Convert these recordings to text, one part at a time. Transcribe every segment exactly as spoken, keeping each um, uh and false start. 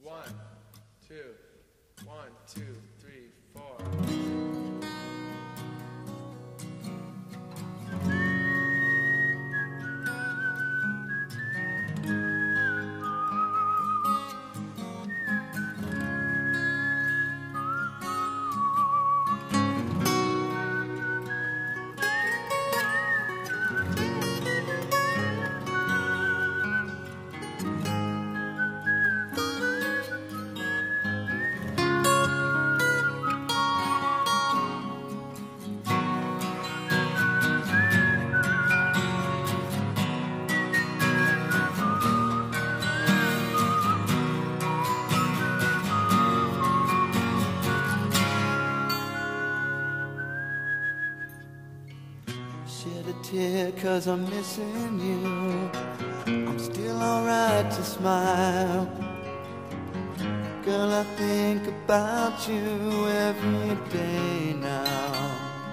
One, two, one, two, three, four. Shed a tear cause I'm missing you. I'm still alright to smile. Girl, I think about you every day now.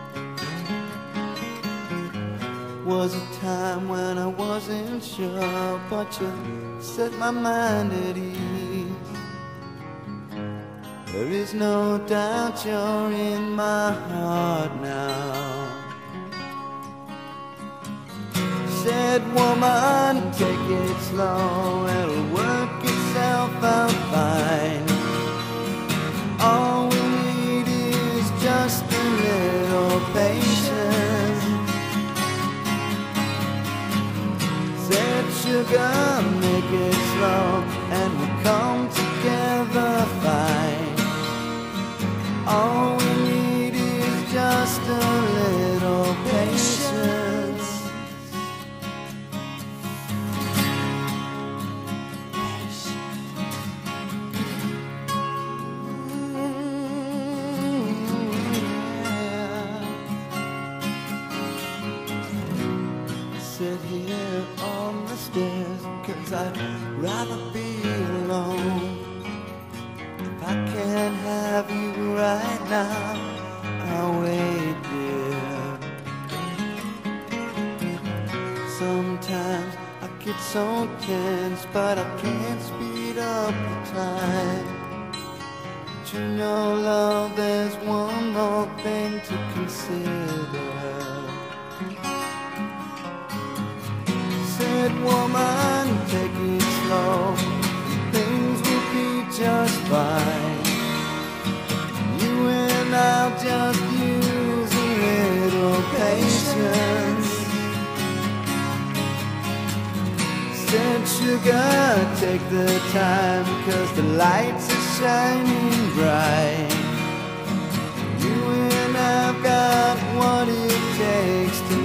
Was a time when I wasn't sure, but you set my mind at ease. There is no doubt you're in my heart now. Said, woman, take it slow, it'll work itself out fine. All we need is just a little patience. Said, sugar, make it slow, and we'll come together fine. All we need is just a little patience. Sit here on the stairs, cause I'd rather be alone. If I can't have you right now, I'll wait, dear. Sometimes I get so tense, but I can't speed up the time. But you know, love, there's one more thing to consider. Said, woman, take it slow, things will be just fine. You and I'll just use a little patience. Said, sugar, take the time, cause the lights are shining bright. You and I've got what it takes to